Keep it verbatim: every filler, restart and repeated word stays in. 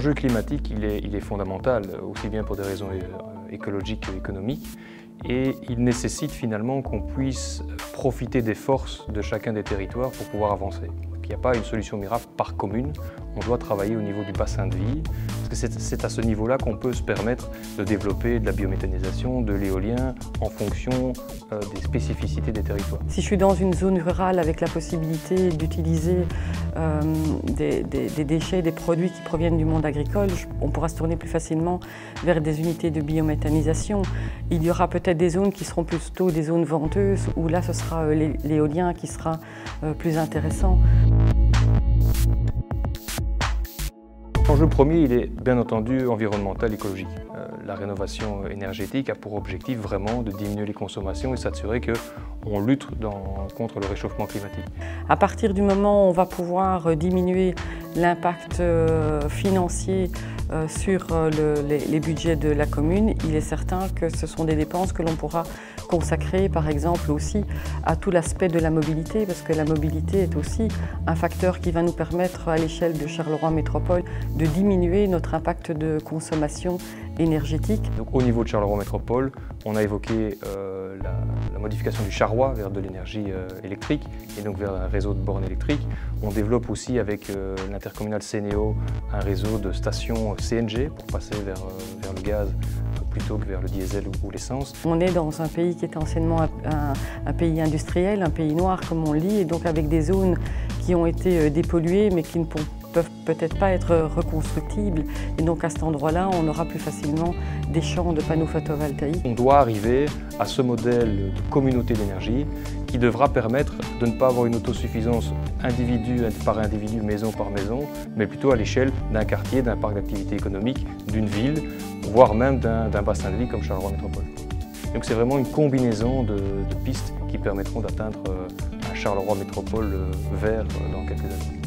L'enjeu climatique, il est, il est fondamental, aussi bien pour des raisons écologiques qu'économiques, et il nécessite finalement qu'on puisse profiter des forces de chacun des territoires pour pouvoir avancer. Il n'y a pas une solution miracle par commune, on doit travailler au niveau du bassin de vie, parce que c'est à ce niveau-là qu'on peut se permettre de développer de la biométhanisation, de l'éolien, en fonction euh, des spécificités des territoires. Si je suis dans une zone rurale avec la possibilité d'utiliser euh, des, des, des déchets, des produits qui proviennent du monde agricole, on pourra se tourner plus facilement vers des unités de biométhanisation. Il y aura peut-être des zones qui seront plutôt des zones venteuses, où là ce sera euh, l'éolien qui sera euh, plus intéressant. L'enjeu premier, il est bien entendu environnemental, écologique. Euh, la rénovation énergétique a pour objectif vraiment de diminuer les consommations et s'assurer qu'on lutte dans, contre le réchauffement climatique. À partir du moment où on va pouvoir diminuer l'impact euh, financier euh, sur euh, le, les, les budgets de la commune, il est certain que ce sont des dépenses que l'on pourra consacrer par exemple aussi à tout l'aspect de la mobilité, parce que la mobilité est aussi un facteur qui va nous permettre à l'échelle de Charleroi Métropole de diminuer notre impact de consommation énergétique. Donc, au niveau de Charleroi Métropole, on a évoqué euh, la, la modification du charroi vers de l'énergie euh, électrique et donc vers un réseau de bornes électriques. On développe aussi avec euh, l'intercommunal Sénéo un réseau de stations C N G pour passer vers, euh, vers le gaz plutôt que vers le diesel ou, ou l'essence. On est dans un pays qui est anciennement un, un, un pays industriel, un pays noir comme on le dit, et donc avec des zones qui ont été dépolluées mais qui ne peuvent peut-être pas être reconstructibles. Et donc à cet endroit-là, on aura plus facilement des champs de panneaux photovoltaïques. On doit arriver à ce modèle de communauté d'énergie qui devra permettre de ne pas avoir une autosuffisance individu par individu, maison par maison, mais plutôt à l'échelle d'un quartier, d'un parc d'activité économique, d'une ville, voire même d'un bassin de vie comme Charleroi Métropole. Donc c'est vraiment une combinaison de, de pistes qui permettront d'atteindre un Charleroi Métropole vert dans quelques années.